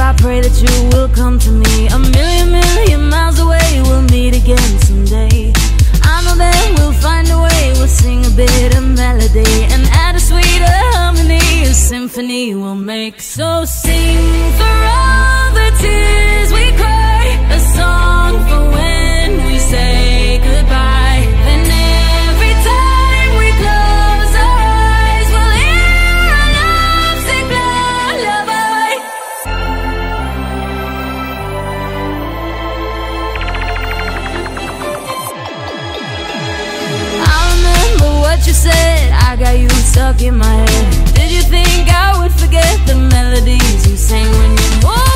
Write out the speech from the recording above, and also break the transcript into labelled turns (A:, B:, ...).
A: I pray that you will come to me. A million miles away, we'll meet again someday. I know that we'll find a way, we'll sing a bit of melody and add a sweeter harmony, a symphony we'll make. So sing for all the tears we cry, a song for when we say goodbye. Then every time we close our eyes, we'll hear our lovesick lullaby. I remember what you said, I got you stuck in my head. Did you think I would forget the melodies you sang when you moved?